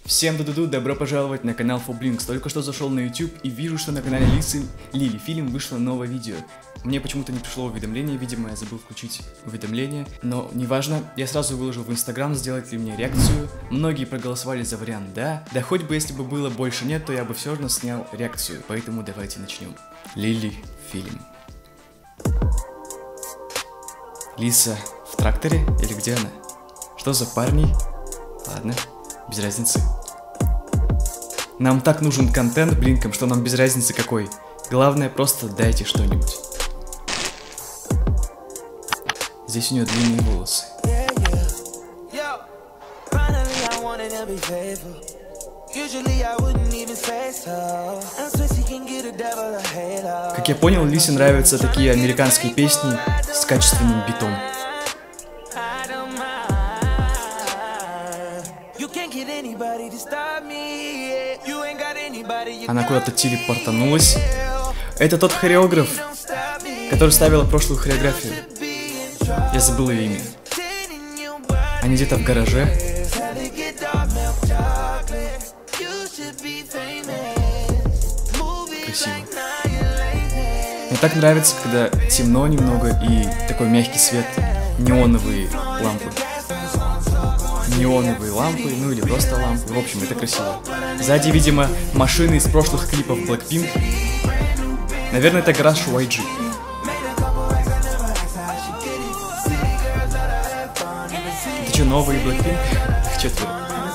Всем ду-ду-ду, добро пожаловать на канал Foblinks. Только что зашел на YouTube и вижу, что на канале Лили Фильм вышло новое видео. Мне почему-то не пришло уведомление, видимо, я забыл включить уведомление. Но неважно, я сразу выложил в Instagram, сделать ли мне реакцию. Многие проголосовали за вариант «да». Да хоть бы если бы было больше нет, то я бы все равно снял реакцию. Поэтому давайте начнем. Лили Фильм. Лиса в тракторе или где она? Что за парни? Ладно, без разницы. Нам так нужен контент, блинком, что нам без разницы какой. Главное, просто дайте что-нибудь. Здесь у нее длинные волосы. Как я понял, Лисе нравятся такие американские песни с качественным битом. Она куда-то телепортанулась. Это тот хореограф, который ставила прошлую хореографию. Я забыл ее имя. Они где-то в гараже. Красиво. Мне так нравится, когда темно немного и такой мягкий свет, неоновые лампы. Неоновые лампы, ну или просто лампы. В общем, это красиво. Сзади, видимо, машины из прошлых клипов Blackpink. Наверное, это гараж YG. Это что, новые Blackpink? Их четверо.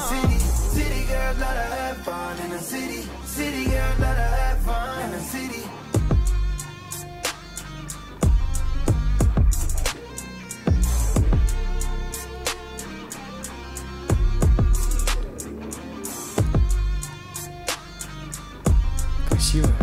Красиво.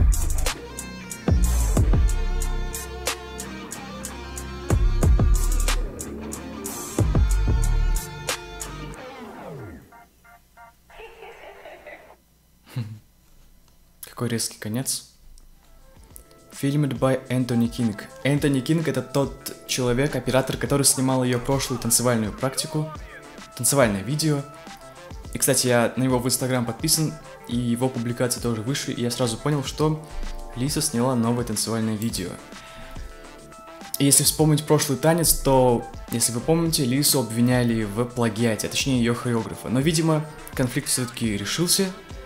Какой резкий конец. Filmed by Anthony King. Энтони Кинг — это тот человек, оператор, который снимал ее прошлую танцевальную практику, танцевальное видео. И, кстати, я на него в Instagram подписан, и его публикации тоже вышли, и я сразу понял, что Лиса сняла новое танцевальное видео. И если вспомнить прошлый танец, то, если вы помните, Лису обвиняли в плагиате, а точнее ее хореографа. Но, видимо, конфликт все-таки решился,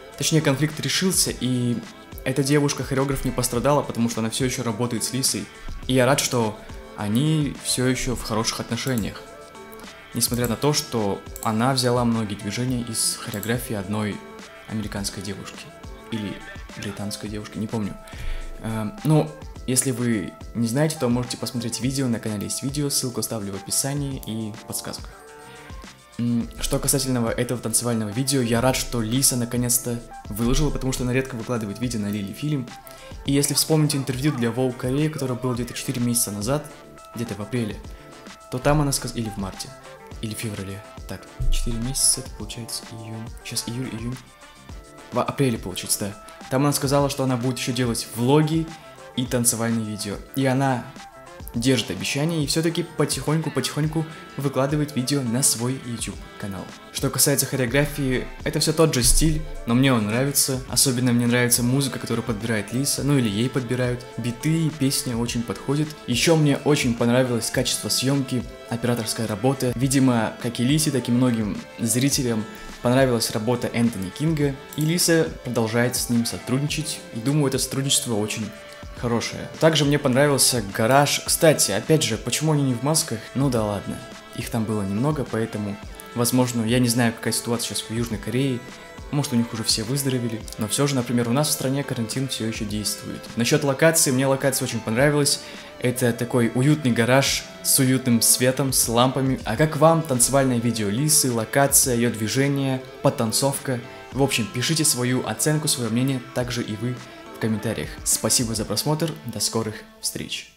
и эта девушка-хореограф не пострадала, потому что она все еще работает с Лисой. И я рад, что они все еще в хороших отношениях. Несмотря на то, что она взяла многие движения из хореографии одной американской девушки. Или британской девушки, не помню. Ну, если вы не знаете, то можете посмотреть видео, на канале есть видео, ссылку оставлю в описании и в подсказках. Что касательно этого танцевального видео, я рад, что Лиса наконец-то выложила, потому что она редко выкладывает видео на Лили Фильм. И если вспомните интервью для Vogue Korea, которое было где-то 4 месяца назад, где-то в апреле, то там она сказала, или в марте, или в феврале. Так, 4 месяца, это получается июнь. Сейчас июнь. В апреле, получается, да. Там она сказала, что она будет еще делать влоги и танцевальные видео. И она держит обещание и все-таки потихоньку выкладывает видео на свой YouTube канал. Что касается хореографии, это все тот же стиль, но мне он нравится. Особенно мне нравится музыка, которую подбирает Лиса, ну или ей подбирают. Биты и песня очень подходят. Еще мне очень понравилось качество съемки, операторская работа. Видимо, как и Лисе, так и многим зрителям понравилась работа Энтони Кинга, и Лиса продолжает с ним сотрудничать. И думаю, это сотрудничество очень хорошее. Также мне понравился гараж. Кстати, опять же, почему они не в масках? Ну да ладно. Их там было немного, поэтому, возможно, я не знаю, какая ситуация сейчас в Южной Корее. Может, у них уже все выздоровели. Но все же, например, у нас в стране карантин все еще действует. Насчет локации, мне локация очень понравилась. Это такой уютный гараж с уютным светом, с лампами. А как вам танцевальное видео Лисы, локация, ее движение, потанцовка? В общем, пишите свою оценку, свое мнение, также и вы в комментариях. Спасибо за просмотр, до скорых встреч.